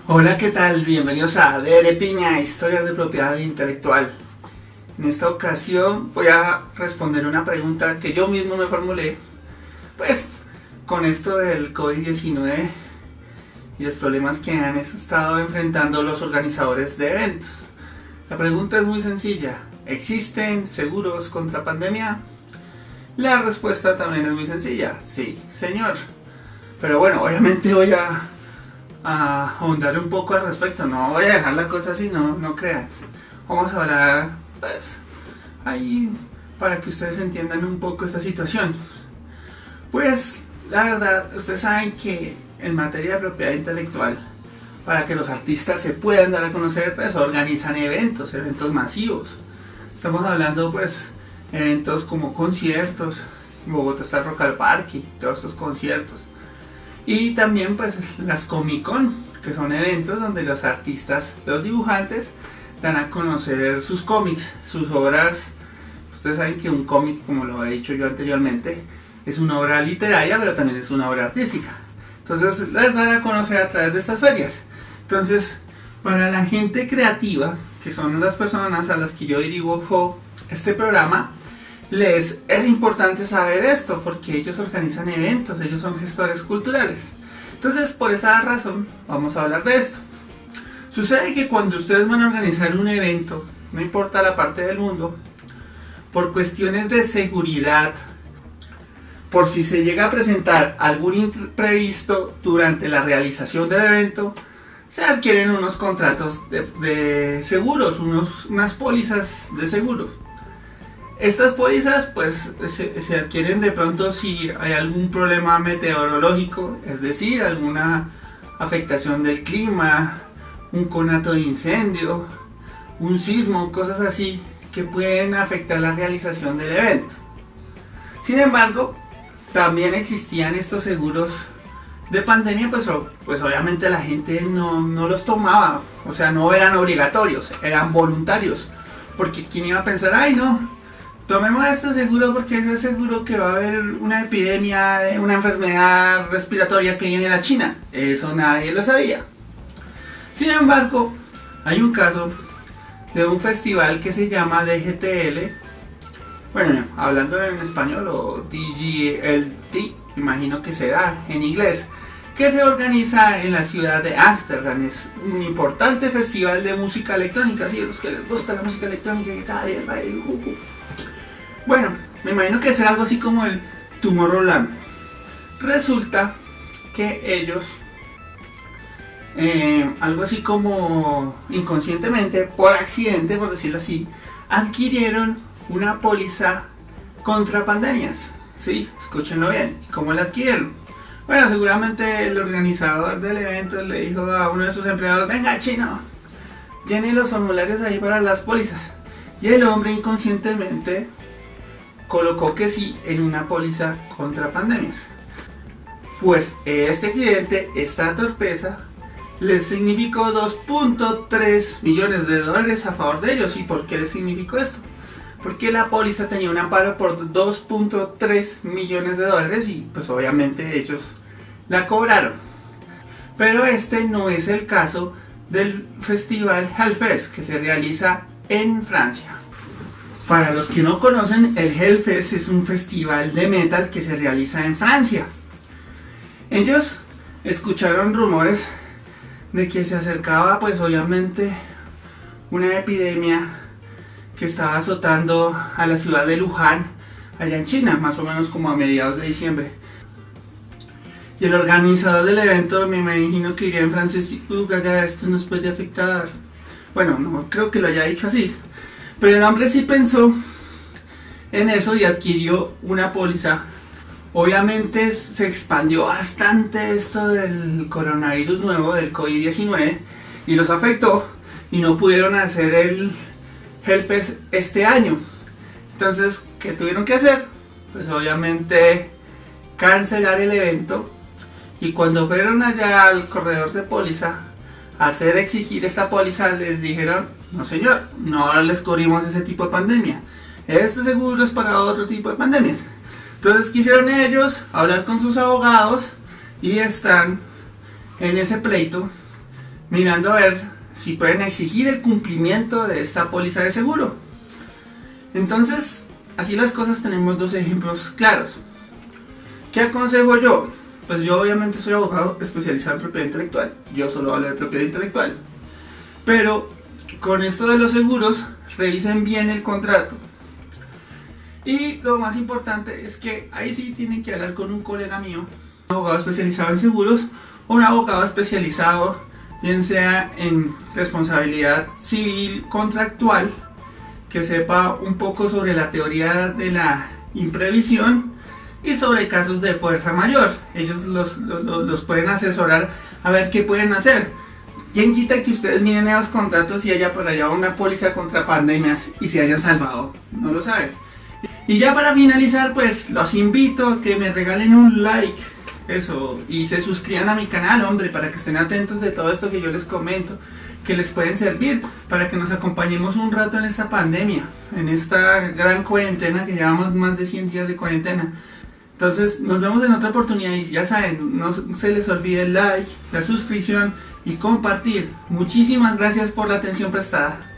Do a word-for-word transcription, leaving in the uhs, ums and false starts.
Hola, ¿qué tal? Bienvenidos a D R Piña, Historias de Propiedad Intelectual. En esta ocasión voy a responder una pregunta que yo mismo me formulé, pues con esto del COVID diecinueve y los problemas que han estado enfrentando los organizadores de eventos. La pregunta es muy sencilla: ¿existen seguros contra pandemia? La respuesta también es muy sencilla: sí, señor. Pero bueno, obviamente voy a a ahondar un poco al respecto, no voy a dejar la cosa así, no, no crean. Vamos a hablar, pues, ahí para que ustedes entiendan un poco esta situación. Pues, la verdad, ustedes saben que en materia de propiedad intelectual, para que los artistas se puedan dar a conocer, pues, organizan eventos, eventos masivos. Estamos hablando, pues, eventos como conciertos. En Bogotá está el Rock al Parque, todos estos conciertos. Y también pues las Comic Con, que son eventos donde los artistas, los dibujantes, dan a conocer sus cómics, sus obras. Ustedes saben que un cómic, como lo he dicho yo anteriormente, es una obra literaria, pero también es una obra artística. Entonces las dan a conocer a través de estas ferias. Entonces, para la gente creativa, que son las personas a las que yo dirijo este programa, les es importante saber esto, porque ellos organizan eventos, ellos son gestores culturales. Entonces, por esa razón, vamos a hablar de esto. Sucede que cuando ustedes van a organizar un evento, no importa la parte del mundo, por cuestiones de seguridad, por si se llega a presentar algún imprevisto durante la realización del evento, se adquieren unos contratos de, de seguros, unos, unas pólizas de seguro. Estas pólizas pues se, se adquieren de pronto si hay algún problema meteorológico, es decir, alguna afectación del clima, un conato de incendio, un sismo, cosas así que pueden afectar la realización del evento. Sin embargo, también existían estos seguros de pandemia, pues, pues obviamente la gente no, no los tomaba, o sea, no eran obligatorios, eran voluntarios, porque ¿quién iba a pensar, ay no, tomemos este seguro porque es seguro que va a haber una epidemia de una enfermedad respiratoria que viene de la China? Eso nadie lo sabía. Sin embargo, hay un caso de un festival que se llama D G T L, bueno, hablando en español, o D G L T, imagino que será en inglés, que se organiza en la ciudad de Ámsterdam. Es un importante festival de música electrónica, así a los que les gusta la música electrónica y tal, y uh, uh. Bueno, me imagino que será algo así como el Tomorrowland. Resulta que ellos, eh, algo así como inconscientemente, por accidente, por decirlo así, adquirieron una póliza contra pandemias. Sí, escúchenlo bien. ¿Cómo la adquirieron? Bueno, seguramente el organizador del evento le dijo a uno de sus empleados: venga, chino, llene los formularios ahí para las pólizas. Y el hombre inconscientemente colocó que sí en una póliza contra pandemias. Pues este accidente, esta torpeza, les significó dos punto tres millones de dólares a favor de ellos. ¿Y por qué les significó esto? Porque la póliza tenía un amparo por dos punto tres millones de dólares y pues obviamente ellos la cobraron. Pero este no es el caso del festival Hellfest, que se realiza en Francia. Para los que no conocen, el Hellfest es un festival de metal que se realiza en Francia. Ellos escucharon rumores de que se acercaba pues obviamente una epidemia que estaba azotando a la ciudad de Wuhan, allá en China, más o menos como a mediados de diciembre. Y el organizador del evento, me imagino que iría en francés: uh, gaga, esto nos puede afectar. Bueno, no creo que lo haya dicho así, pero el hombre sí pensó en eso y adquirió una póliza. Obviamente se expandió bastante esto del coronavirus nuevo, del COVID diecinueve, y los afectó y no pudieron hacer el Hellfest este año. Entonces, ¿qué tuvieron que hacer? Pues obviamente cancelar el evento. Y cuando fueron allá al corredor de póliza a hacer exigir esta póliza, les dijeron: no señor, no les cubrimos ese tipo de pandemia, este seguro es para otro tipo de pandemias. Entonces quisieron ellos hablar con sus abogados y están en ese pleito mirando a ver si pueden exigir el cumplimiento de esta póliza de seguro. Entonces, así las cosas, tenemos dos ejemplos claros. ¿Qué aconsejo yo? Pues yo obviamente soy abogado especializado en propiedad intelectual, yo solo hablo de propiedad intelectual, pero con esto de los seguros, revisen bien el contrato. Y lo más importante es que ahí sí tienen que hablar con un colega mío, un abogado especializado en seguros o un abogado especializado bien sea en responsabilidad civil contractual, que sepa un poco sobre la teoría de la imprevisión y sobre casos de fuerza mayor. Ellos los, los, los pueden asesorar a ver qué pueden hacer. ¿Quién quita que ustedes miren esos contratos y haya por allá una póliza contra pandemias y se hayan salvado? No lo saben. Y ya para finalizar, pues los invito a que me regalen un like, eso, y se suscriban a mi canal, hombre, para que estén atentos de todo esto que yo les comento, que les pueden servir, para que nos acompañemos un rato en esta pandemia, en esta gran cuarentena, que llevamos más de cien días de cuarentena. Entonces nos vemos en otra oportunidad y ya saben, no se les olvide el like, la suscripción y compartir. Muchísimas gracias por la atención prestada.